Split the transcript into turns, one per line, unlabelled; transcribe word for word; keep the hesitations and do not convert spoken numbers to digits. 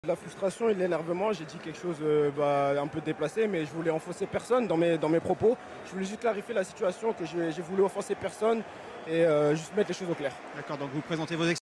La frustration et l'énervement, j'ai dit quelque chose euh, bah, un peu déplacé, mais je voulais enfoncer personne dans mes, dans mes propos. Je voulais juste clarifier la situation, que j'ai j'ai voulu offenser personne et euh, juste mettre les choses au clair.
D'accord, donc vous présentez vos